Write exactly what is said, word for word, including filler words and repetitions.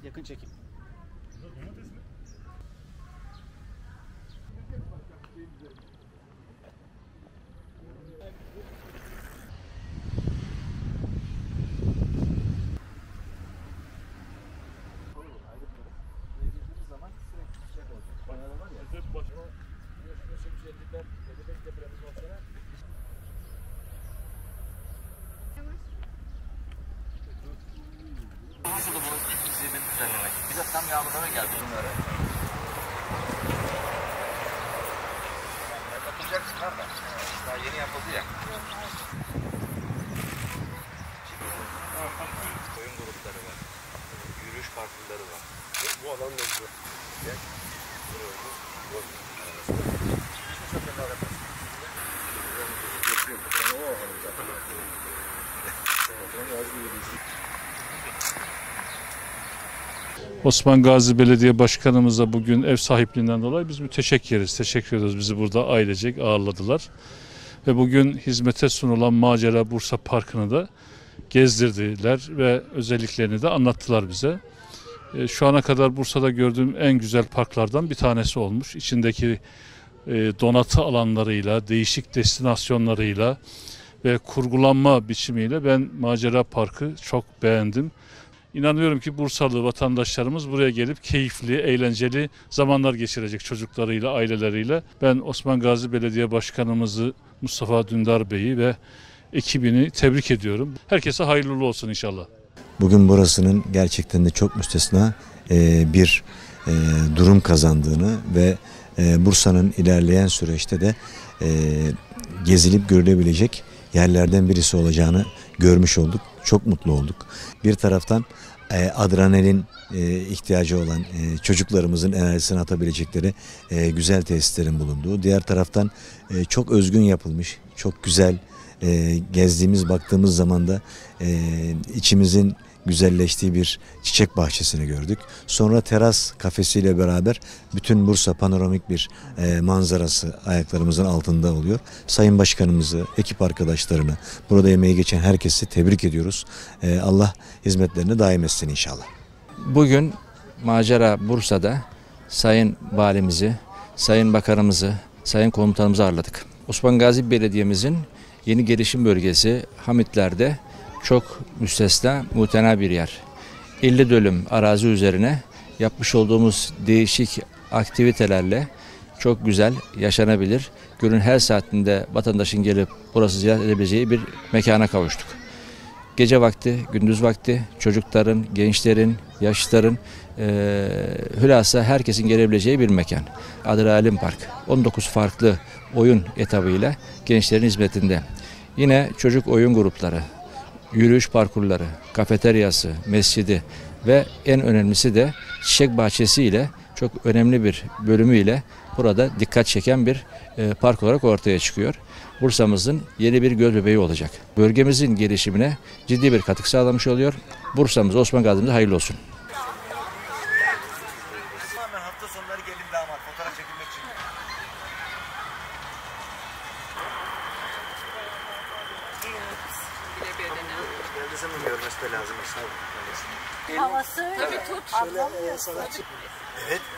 yakın çekim. Domates mi? Bursa'da bunun ilk zemin düzenlemek. Bir de tam yağmurlara geldi bunlara. Yapacaksınlar da. Daha yeni yapıldı ya. Oyun grupları var. Yürüyüş parkurları var. Bu alan ne güzel. Gel. Osman Gazi Belediye Başkanımıza bugün ev sahipliğinden dolayı biz müteşekkiriz. Teşekkür ediyoruz. Bizi burada ailecek ağırladılar. Ve bugün hizmete sunulan Macera Bursa Parkı'nı da gezdirdiler ve özelliklerini de anlattılar bize. Şu ana kadar Bursa'da gördüğüm en güzel parklardan bir tanesi olmuş. İçindeki donatı alanlarıyla, değişik destinasyonlarıyla ve kurgulanma biçimiyle ben Macera Parkı çok beğendim. İnanıyorum ki Bursalı vatandaşlarımız buraya gelip keyifli, eğlenceli zamanlar geçirecek çocuklarıyla, aileleriyle. Ben Osman Gazi Belediye Başkanımızı Mustafa Dündar Bey'i ve ekibini tebrik ediyorum. Herkese hayırlı olsun inşallah. Bugün burasının gerçekten de çok müstesna bir durum kazandığını ve Bursa'nın ilerleyen süreçte de gezilip görülebilecek yerlerden birisi olacağını görmüş olduk. Çok mutlu olduk. Bir taraftan adrenalin ihtiyacı olan çocuklarımızın enerjisini atabilecekleri güzel tesislerin bulunduğu, diğer taraftan çok özgün yapılmış, çok güzel gezdiğimiz, baktığımız zaman da içimizin güzelleştiği bir çiçek bahçesini gördük. Sonra teras kafesiyle beraber bütün Bursa panoramik bir e, manzarası ayaklarımızın altında oluyor. Sayın Başkanımızı, ekip arkadaşlarını, burada emeği geçen herkesi tebrik ediyoruz. E, Allah hizmetlerini daim etsin inşallah. Bugün Macera Bursa'da Sayın Valimizi, Sayın Bakanımızı, Sayın Komutanımızı ağırladık. Osman Gazi Belediye'mizin yeni gelişim bölgesi Hamitler'de çok müstesna, muhtena bir yer. elli dönüm arazi üzerine yapmış olduğumuz değişik aktivitelerle çok güzel, yaşanabilir, günün her saatinde vatandaşın gelip burası ziyaret edebileceği bir mekana kavuştuk. Gece vakti, gündüz vakti çocukların, gençlerin, yaşlıların, e, hülasa herkesin gelebileceği bir mekan. Adrenalin Park, on dokuz farklı oyun etabıyla gençlerin hizmetinde. Yine çocuk oyun grupları, yürüyüş parkurları, kafeteryası, mescidi ve en önemlisi de çiçek bahçesi ile çok önemli bir bölümüyle burada dikkat çeken bir e, park olarak ortaya çıkıyor. Bursa'mızın yeni bir göz bebeği olacak. Bölgemizin gelişimine ciddi bir katkı sağlamış oluyor. Bursa'mız, Osman Gazi'mize hayırlı olsun. Hafta sonları gelin damat fotoğraf çekilmek için. Geldiyse mi görmesi de lazım. Havası şöyle sanatçı. Evet.